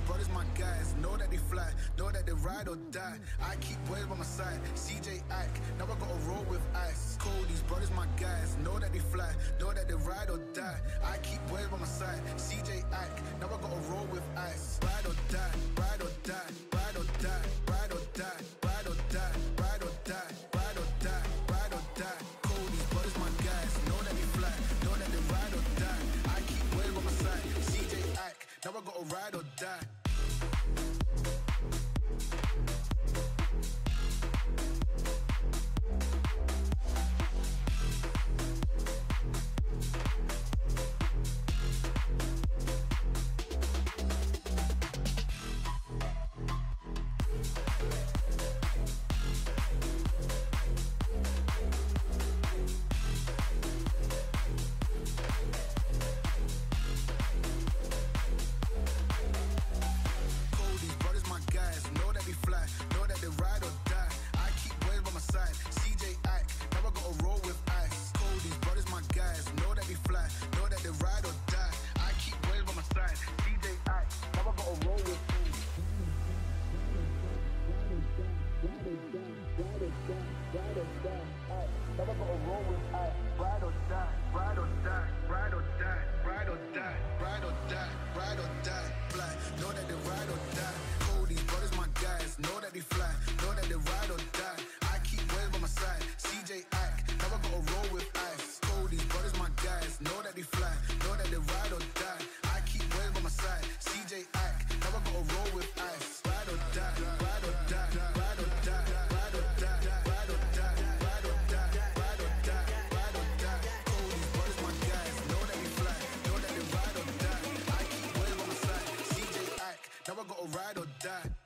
brothers my guys, know that they fly, know that they ride or die. I keep boys by my side, CJ Ike, now I gotta roll with ice. Cold, these brothers my guys, know that they fly, know that they ride or die. I keep boys by my side, CJ Ike, now I gotta roll with ice. Ride or die, ride or die, ride or die, ride or die, ride or die, ride or die, ride or die, ride or die. Cold, these brothers my guys, know that they fly, know that they ride or die. I keep boys by my side, CJ Ike, now I gotta ride or die. Now I gotta ride or die.